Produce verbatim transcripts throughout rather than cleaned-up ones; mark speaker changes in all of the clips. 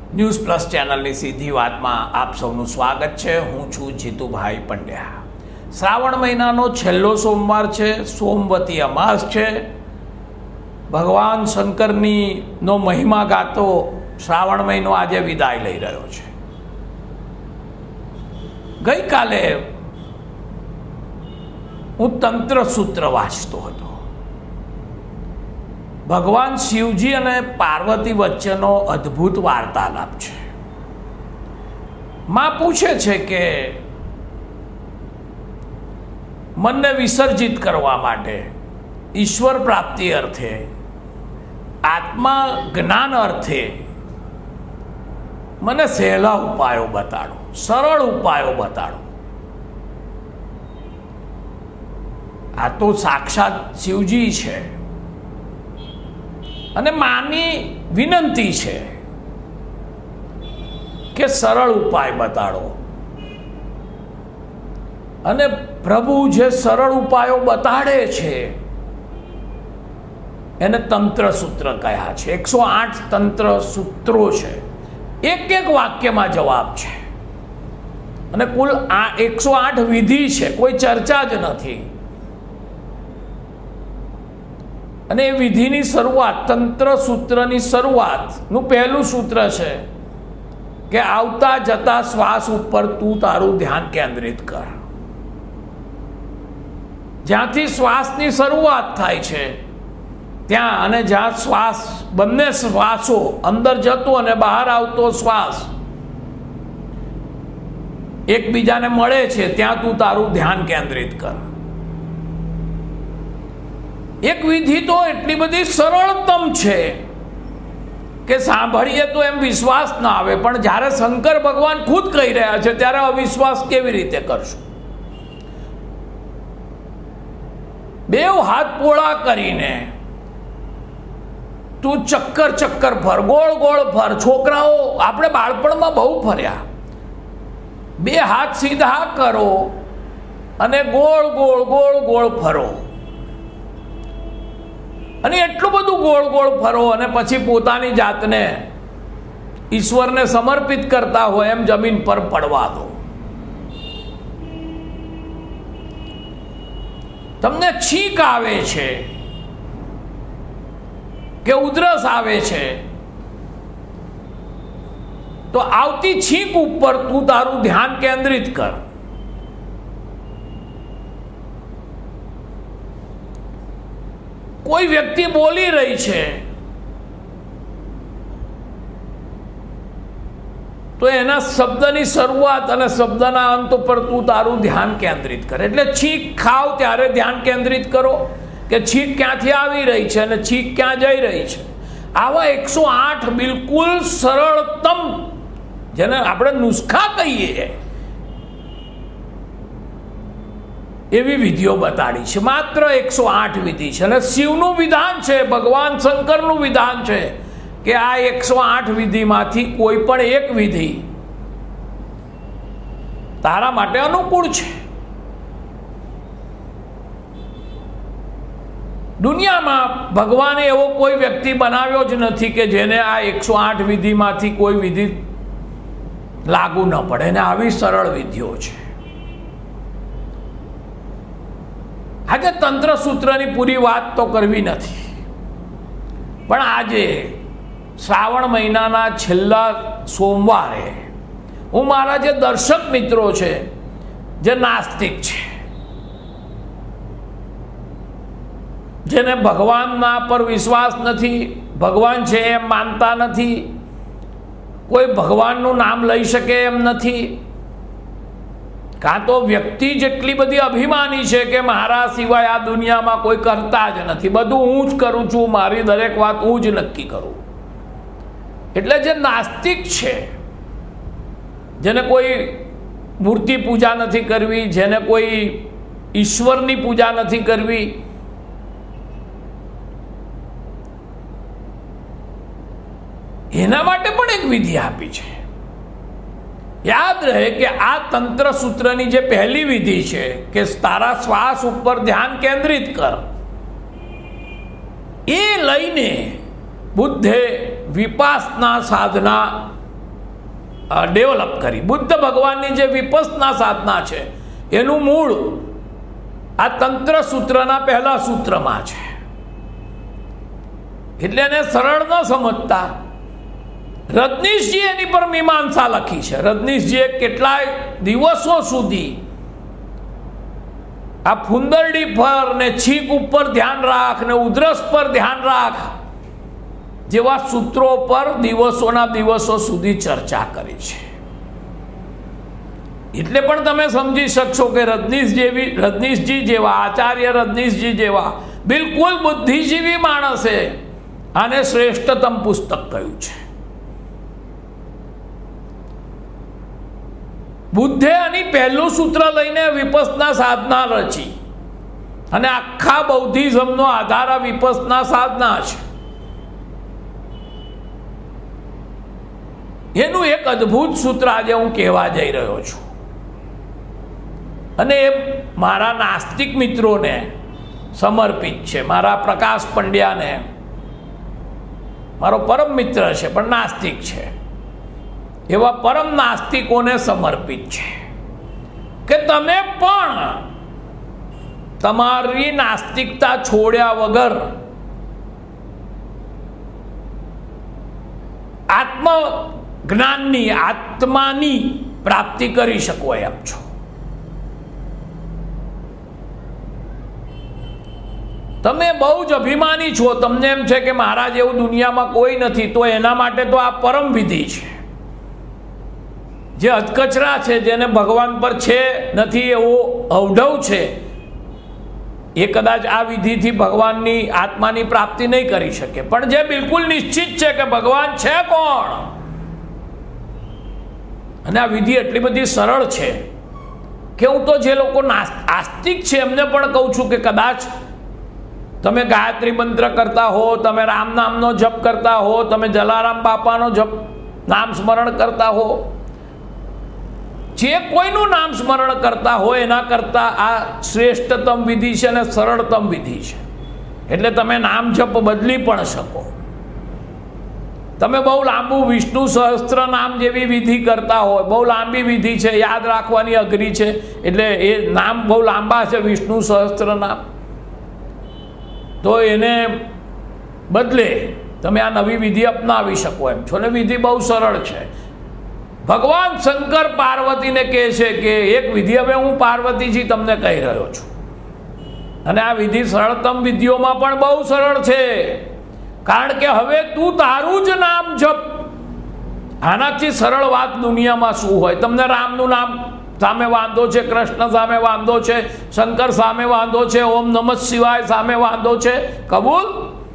Speaker 1: News plus ચેનલની સીધી વાતમાં આપ સૌનું સ્વાગત છે। હું છું જીતુભાઈ પંડ્યા। શ્રાવણ મહિનાનો છેલ્લો સોમવાર છે, સોમવતી અમાસ છે। ભગવાન શંકરની નો મહિમા ગાતો શ્રાવણ મહિનો આજે વિદાય લઈ રહ્યો છે। ગઈકાલે હું તંત્ર સૂત્ર વાંચતો હતો। ભગવાન શિવજી અને પાર્વતી વચ્ચેનો અદ્ભુત વાર્તાલાપ છે। માં પૂછે છે કે મનને વિસર્જિત કરવા માટે, ઈશ્વર પ્રાપ્તિ અર્થે, આત્મા જ્ઞાન અર્થે મને સહેલા ઉપાયો બતાડો, સરળ ઉપાયો બતાડો। આ તો સાક્ષાત શિવજી છે અને માની વિનંતી છે કે સરળ ઉપાય બતાડો। અને પ્રભુ જે સરળ ઉપાયો બતાડે છે એને તંત્ર સૂત્ર કહ્યા છે। એકસો આઠ તંત્ર સૂત્રો છે, એક એક વાક્યમાં જવાબ છે અને કુલ આ એકસો આઠ વિધિ છે, કોઈ ચર્ચા જ નથી। અને એ વિધિની શરૂઆત, તંત્ર સૂત્રની શરૂઆતનું પહેલું સૂત્ર છે કે આવતા જતા શ્વાસ ઉપર તું તારું ધ્યાન કેન્દ્રિત કર। જ્યાંથી શ્વાસની શરૂઆત થાય છે ત્યાં અને જ્યાં શ્વાસ, બંને શ્વાસો, અંદર જતો અને બહાર આવતો શ્વાસ એકબીજાને મળે છે ત્યાં તું તારું ધ્યાન કેન્દ્રિત કર। એક વિધિ તો એટલી બધી સરળતમ છે કે સાંભળીએ તો એમ વિશ્વાસ ના આવે, પણ જ્યારે શંકર ભગવાન ખુદ કહી રહ્યા છે ત્યારે અવિશ્વાસ કેવી રીતે કરશું? બેવ હાથ પોળા કરીને તું ચક્કર ચક્કર ફર, ગોળ ગોળ ફર। છોકરાઓ આપણે બાળપણમાં બહુ ફર્યા। બે હાથ સીધા કરો અને ગોળ ગોળ ગોળ ગોળ ફરો, અને એટલું બધું ગોળ ગોળ ફરો અને પછી પોતાની જાતને ઈશ્વરને સમર્પિત કરતા હોય એમ જમીન પર પડવા દો। તમને છીંક આવે છે કે ઉધરસ આવે છે તો આવતી છીંક ઉપર તું તારું ધ્યાન કેન્દ્રિત કર। કોઈ વ્યક્તિ બોલી રહી છે તો એના શબ્દની શરૂઆત અને શબ્દના અંત ઉપર તું તારું ધ્યાન કેન્દ્રિત કર। એટલે છીંક ખાવ ત્યારે ધ્યાન કેન્દ્રિત કરો કે છીંક ક્યાંથી આવી રહી છે અને છીંક ક્યાં જઈ રહી છે। આવા એકસો આઠ બિલકુલ સરળતમ, જેને આપણે નુસ્ખા કહીએ એવી વિધિઓ બતાડી છે। માત્ર એકસો આઠ વિધિ છે અને શિવનું વિધાન છે, ભગવાન શંકરનું વિધાન છે કે આ એકસો આઠ વિધિમાંથી કોઈ પણ એક વિધિ તારા માટે અનુકૂળ છે। દુનિયામાં ભગવાને એવો કોઈ વ્યક્તિ બનાવ્યો જ નથી કે જેને આ એકસો આઠ વિધિમાંથી કોઈ વિધિ લાગુ ન પડે, અને આવી સરળ વિધિઓ છે। આજે તંત્ર સૂત્રની પૂરી વાત તો કરવી નથી, પણ આજે શ્રાવણ મહિનાના છેલ્લા સોમવારે હું મારા જે દર્શક મિત્રો છે જે નાસ્તિક છે, જેને ભગવાનના પર વિશ્વાસ નથી, ભગવાન છે એમ માનતા નથી, કોઈ ભગવાનનું નામ લઈ શકે એમ નથી, કાં તો વ્યક્તિ જેટલી બધી અભિમાની છે કે મારા સિવાય આ દુનિયામાં કોઈ કરતા જ નથી, બધું હું જ કરું છું, મારી દરેક વાત હું જ નક્કી કરું। એટલે જે નાસ્તિક છે, જેને કોઈ મૂર્તિ પૂજા નથી કરવી, જેને કોઈ ઈશ્વરની પૂજા નથી કરવી, એના માટે પણ એક વિધિ આપી છે। યાદ રહે કે આ તંત્ર સૂત્રની જે પહેલી વિધિ છે કે તારા શ્વાસ ઉપર ધ્યાન કેન્દ્રિત કર, એ લઈને બુદ્ધે વિપાસના સાધના ડેવલપ કરી. બુદ્ધ ભગવાનની જે વિપસના સાધના છે એનું મૂળ આ તંત્ર સૂત્રના પહેલા સૂત્રમાં છે. એટલે એને સરળ ન સમજતા રજનીશજી એની પર મીમાંસા લખી છે. રજનીશજીએ કેટલાય દિવસો સુધી આ ફુંદરડી પર ને છીક ઉપર ધ્યાન રાખ ને ઉધરસ પર ધ્યાન રાખ જેવા સૂત્રો પર દિવસોના દિવસો સુધી ચર્ચા કરી છે. એટલે પણ તમે સમજી શકશો કે રજનીશ જેવી રજનીશજી જેવા આચાર્ય રજનીશજી જેવા બિલકુલ બુદ્ધિજીવી માણસે આને શ્રેષ્ઠતમ પુસ્તક કહ્યું છે. બુદ્ધે આની પહેલું સૂત્ર લઈને વિપસના સાધના રચી અને આખા બૌદ્ધિઝમનો આધાર આ વિપસના સાધના છે. એનું એક અદ્ભુત સૂત્ર આજે હું કહેવા જઈ રહ્યો છું અને એ મારા નાસ્તિક મિત્રોને સમર્પિત છે. મારા પ્રકાશ પંડ્યાને, મારો પરમ મિત્ર છે પણ નાસ્તિક છે, એવા પરમ નાસ્તિકોને સમર્પિત છે કે તમે પણ તમારી નાસ્તિકતા છોડ્યા વગર આત્મ જ્ઞાનની આત્માની પ્રાપ્તિ કરી શકો એમ છો. તમે બહુ જ અભિમાની છો, તમને એમ છે કે મારા જેવું દુનિયામાં કોઈ નથી, તો એના માટે તો આ પરમ વિધિ છે. જે અધકચરા છે, જેને ભગવાન પર છે નથી એવો અવઢવ છે, એ કદાચ આ વિધિથી ભગવાનની આત્માની પ્રાપ્તિ નહીં કરી શકે. પણ જે બિલકુલ નિશ્ચિત છે કે ભગવાન છે કોણ, અને આ વિધિ એટલી બધી સરળ છે કે હું તો જે લોકો આસ્તિક છે એમને પણ કહું છું કે કદાચ તમે ગાયત્રી મંત્ર કરતા હો, તમે રામ નામનો જપ કરતા હો, તમે જલારામ બાપાનો જપ નામ સ્મરણ કરતા હો, જે કોઈનું નામ સ્મરણ કરતા હોય એના કરતા આ શ્રેષ્ઠતમ વિધિ છે અને સરળતમ વિધિ છે. એટલે તમે નામ જપ બદલી પણ શકો. તમે બહુ લાંબુ વિષ્ણુ સહસ્ત્ર નામ જેવી વિધિ કરતા હોય, બહુ લાંબી વિધિ છે, યાદ રાખવાની અઘરી છે, એટલે એ નામ બહુ લાંબા છે વિષ્ણુ સહસ્ત્ર નામ, તો એને બદલે તમે આ નવી વિધિ અપનાવી શકો એમ છો. ને વિધિ બહુ સરળ છે. ભગવાન શંકર પાર્વતીને કહે છે કે એક વિધિ હવે હું પાર્વતીજી તમને કહી રહ્યો છું, અને આ વિધિ સરળતમ વિધિઓમાં પણ બહુ સરળ છે, કારણ કે હવે તું તારું જ નામ જપ. આનાથી સરળ વાત દુનિયામાં શું હોય? તમને રામનું નામ સામે વાંધો છે, કૃષ્ણ સામે વાંધો છે, શંકર સામે વાંધો છે, ઓમ નમઃ શિવાય સામે વાંધો છે, કબૂલ?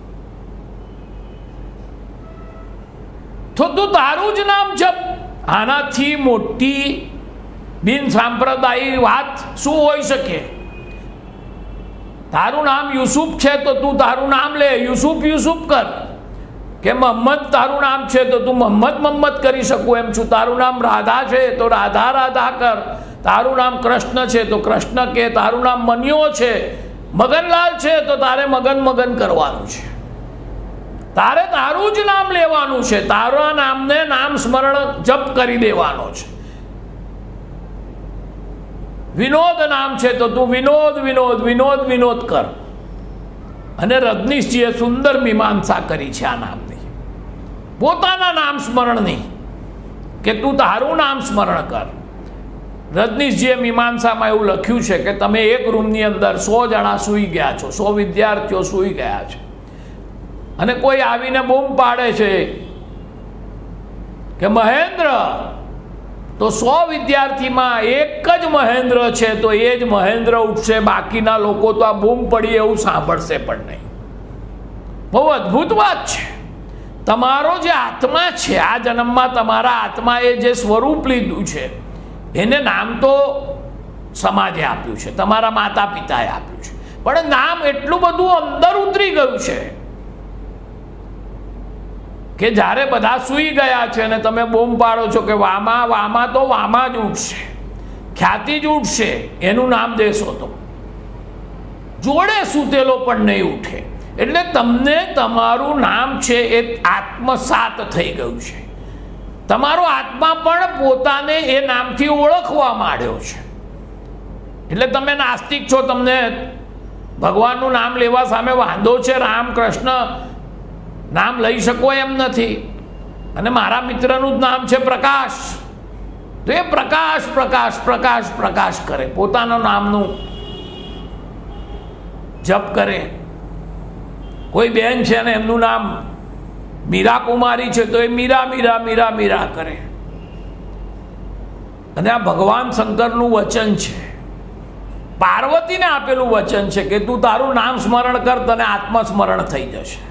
Speaker 1: તો તું તારું જ નામ જપ. આનાથી મોટી બિન સાંપ્રદાયિક વાત શું હોઈ શકે? તારું નામ યુસુફ છે તો તું તારું નામ લે, યુસુફ યુસુફ કર. કે મોહમ્મદ તારું નામ છે તો તું મોહમ્મદ મોહમ્મદ કરી શકું એમ છું. તારું નામ રાધા છે તો રાધા રાધા કર. તારું નામ કૃષ્ણ છે તો કૃષ્ણ કે. તારું નામ મન્યો છે, મગનલાલ છે તો તારે મગન મગન કરવાનું છે. તારે તારું જ નામ લેવાનું છે, તારા નામને નામ સ્મરણ જપ કરી દેવાનો છે. વિનોદ નામ છે તો તું વિનોદ વિનોદ વિનોદ વિનોદ કર. અને રજનીશજીએ સુંદર મીમાંસા કરી છે આ નામની, પોતાના નામ સ્મરણની, કે તું તારું નામ સ્મરણ કર. રજનીશજીએ મીમાંસામાં એવું લખ્યું છે કે તમે એક રૂમની અંદર સો જણા સૂઈ ગયા છો, સો વિદ્યાર્થીઓ સૂઈ ગયા છે, અને કોઈ આવીને બૂમ પાડે છે કે મહેન્દ્ર, તો સો વિદ્યાર્થીમાં એક જ મહેન્દ્ર છે તો એ જ મહેન્દ્ર ઉઠશે, બાકીના લોકો તો આ બૂમ પડી એવું સાંભળશે પણ નહીં. બહુ અદ્ભુત વાત છે. તમારો જે આત્મા છે, આ જન્મમાં તમારા આત્માએ જે સ્વરૂપ લીધું છે એને નામ તો સમાજે આપ્યું છે, તમારા માતા પિતાએ આપ્યું છે, પણ નામ એટલું બધું અંદર ઉતરી ગયું છે કે જ્યારે બધા સૂઈ ગયા છે અને તમે બૂમ પાડો છો કે વામા વામા, તો વામા જ ઉઠશે, ખ્યાતિ જ ઉઠશે, એનું નામ દેશો તો જોડે સૂતેલો પણ નહીં ઉઠે. એટલે તમને તમારું નામ છે એ આત્મસાત થઈ ગયું છે. તમારો આત્મા પણ પોતાને એ નામથી ઓળખવા માંડ્યો છે. એટલે તમે નાસ્તિક છો, તમને ભગવાનનું નામ લેવા સામે વાંધો છે, રામ કૃષ્ણ નામ લઈ શકો એમ નથી, અને મારા મિત્રનું જ નામ છે પ્રકાશ, તો એ પ્રકાશ પ્રકાશ પ્રકાશ પ્રકાશ કરે, પોતાના નામનું જપ કરે. કોઈ બેન છે ને એમનું નામ મીરા કુમારી છે, તો એ મીરા મીરા મીરા મીરા કરે. અને આ ભગવાન શંકરનું વચન છે, પાર્વતીને આપેલું વચન છે કે તું તારું નામ સ્મરણ કર, તને આત્મસ્મરણ થઈ જશે.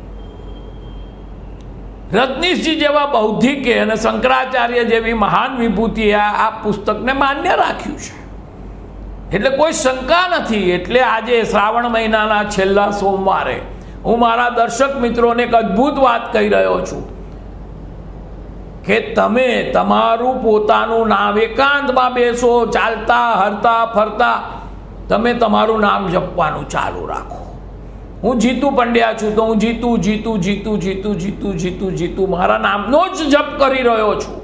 Speaker 1: રજનીશજી જેવા બૌદ્ધિકે અને શંકરાચાર્ય જેવી મહાન વિભૂતિએ આ પુસ્તકને માન્ય રાખ્યું છે, એટલે કોઈ શંકા નથી. એટલે આજે શ્રાવણ મહિનાના છેલ્લા સોમવારે હું મારા દર્શક મિત્રોને એક અદ્ભુત વાત કહી રહ્યો છું કે તમે તમારું પોતાનું નામ, એકાંતમાં બેસો, ચાલતા હરતા ફરતા તમે તમારું નામ જપવાનું ચાલુ રાખો. હું જીતુ પંડ્યા છું, તો હું જીતુ જીતુ જીતુ જીતુ જીતુ જીતુ જીતુ મારા નામનો જ જપ કરી રહ્યો છું.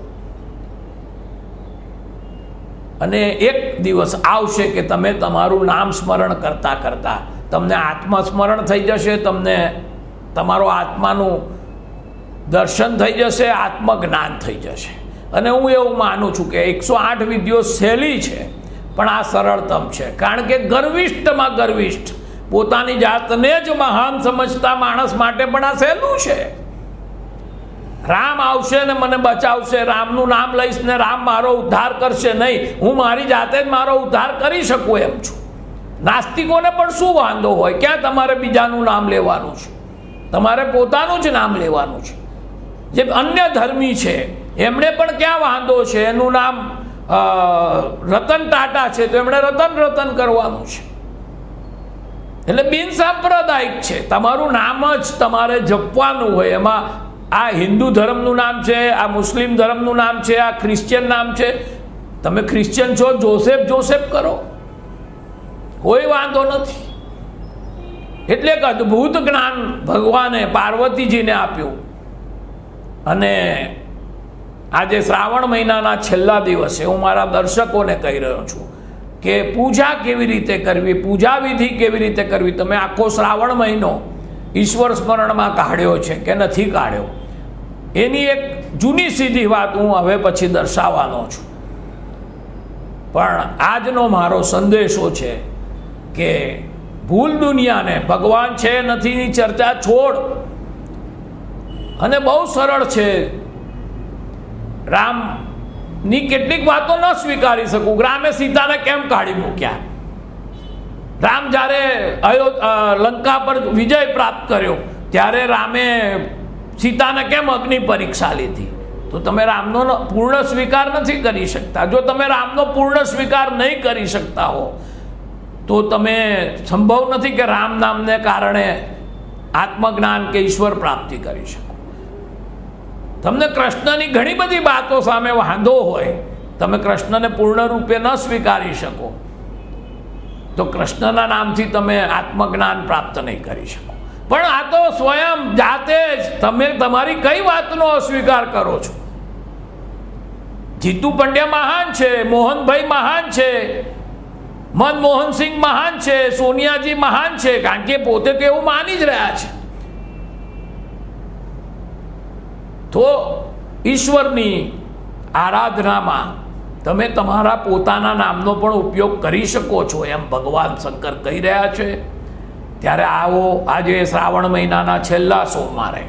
Speaker 1: અને એક દિવસ આવશે કે તમે તમારું નામ સ્મરણ કરતા કરતા તમને આત્મસ્મરણ થઈ જશે, તમને તમારો આત્માનું દર્શન થઈ જશે, આત્મજ્ઞાન થઈ જશે. અને હું એવું માનું છું કે એકસો આઠ વિધિઓ સહેલી છે, પણ આ સરળતમ છે. કારણ કે ગર્વિષ્ઠમાં ગર્વિષ્ઠ, પોતાની જાતને જ મહાન સમજતા માણસ માટે પણ આ સહેલું છે. રામ આવશે ને મને બચાવશે, રામનું નામ લઈશ ને રામ મારો ઉદ્ધાર કરશે, નહીં, હું મારી જાતે જ મારો ઉદ્ધાર કરી શકું એમ છું. નાસ્તિકોને પણ શું વાંધો હોય? ક્યાં તમારે બીજાનું નામ લેવાનું છે? તમારે પોતાનું જ નામ લેવાનું છે. જે અન્ય ધર્મી છે એમણે પણ ક્યાં વાંધો છે? એનું નામ રતન ટાટા છે, તો એમણે રતન રતન કરવાનું છે. એટલે બિન સાંપ્રદાયિક છે, તમારું નામ જ તમારે જપવાનું હોય. એમાં આ હિન્દુ ધર્મનું નામ છે, આ મુસ્લિમ ધર્મનું નામ છે, આ ક્રિશ્ચિયન નામ છે. તમે ક્રિશ્ચિયન છો, જોસેફ જોસેફ કરો, કોઈ વાંધો નથી. એટલે એક અદ્ભુત જ્ઞાન ભગવાને પાર્વતીજીને આપ્યું. અને આજે શ્રાવણ મહિનાના છેલ્લા દિવસે હું મારા દર્શકોને કહી રહ્યો છું કે પૂજા કેવી રીતે કરવી, પૂજા વિધિ કેવી રીતે કરવી. તમે આખો શ્રાવણ મહિનો ઈશ્વર સ્મરણમાં કાઢ્યો છે કે નથી કાઢ્યો, એની એક જૂની સીધી વાત હું હવે પછી દર્શાવવાનો છું. પણ આજનો મારો સંદેશો છે કે ભૂલ દુનિયાને, ભગવાન છે નથીની ચર્ચા છોડ, અને બહુ સરળ છે. રામની કેટલીક વાતો ન સ્વીકારી શકું. રામે સીતાને કેમ કાઢી મૂક્યા? રામ જ્યારે અયોધ્યા લંકા પર વિજય પ્રાપ્ત કર્યો ત્યારે રામે સીતાને કેમ અગ્નિ પરીક્ષા લીધી? તો તમે રામનો પૂર્ણ સ્વીકાર નથી કરી શકતા. જો તમે રામનો પૂર્ણ સ્વીકાર નહીં કરી શકતા હો તો તમે સંભવ નથી કે રામ નામને કારણે આત્મજ્ઞાન કે ઈશ્વર પ્રાપ્તિ કરી શકો. તમને કૃષ્ણની ઘણી બધી વાતો સામે વાંધો હોય, તમે કૃષ્ણને પૂર્ણ રૂપે ન સ્વીકારી શકો તો કૃષ્ણના નામથી તમે આત્મજ્ઞાન પ્રાપ્ત નહીં કરી શકો. પણ આ તો સ્વયં જાતે જ તમે તમારી કઈ વાતનો અસ્વીકાર કરો છો? જીતુ પંડ્યા મહાન છે, મોહનભાઈ મહાન છે, મનમોહનસિંહ મહાન છે, સોનિયાજી મહાન છે, કારણ કે પોતે તો એવું માની જ રહ્યા છે. તો ઈશ્વરની આરાધનામાં તમે તમારા પોતાના નામનો પણ ઉપયોગ કરી શકો છો, એમ ભગવાન શંકર કહી રહ્યા છે. ત્યારે આવો આજે શ્રાવણ મહિનાના છેલ્લા સોમવારે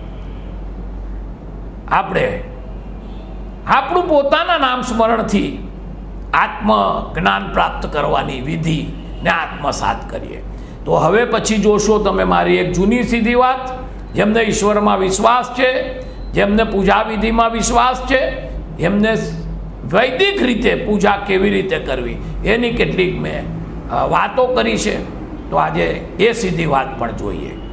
Speaker 1: આપણે આપણું પોતાના નામ સ્મરણથી આત્મ જ્ઞાન પ્રાપ્ત કરવાની વિધિને આત્મસાત કરીએ. તો હવે પછી જોશો તમે મારી એક જૂની સીધી વાત. જેમને ઈશ્વરમાં વિશ્વાસ છે, જેમને પૂજા વિધિમાં વિશ્વાસ છે, એમને વૈદિક રીતે પૂજા કેવી રીતે કરવી એની કેટલીક મેં વાતો કરી છે. તો આજે એ સીધી વાત પણ જોઈએ.